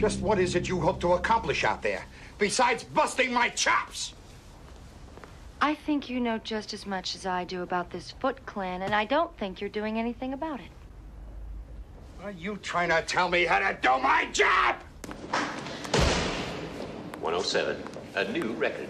Just what is it you hope to accomplish out there, besides busting my chops? I think you know just as much as I do about this Foot Clan, and I don't think you're doing anything about it. Are you trying to tell me how to do my job? 107, a new record.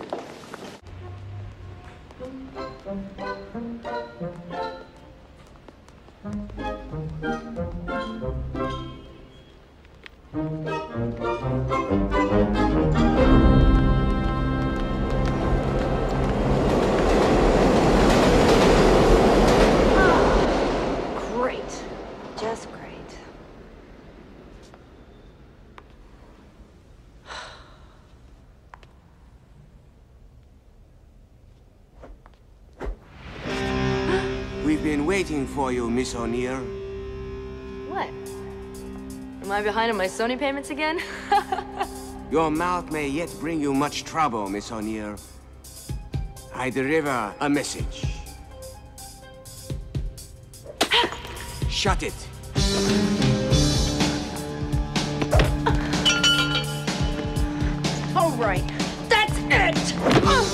Great. Just great. We've been waiting for you, Miss O'Neill. What? Am I behind on my Sony payments again? Your mouth may yet bring you much trouble, Miss O'Neill. I deliver a message. Shut it. All right. That's it!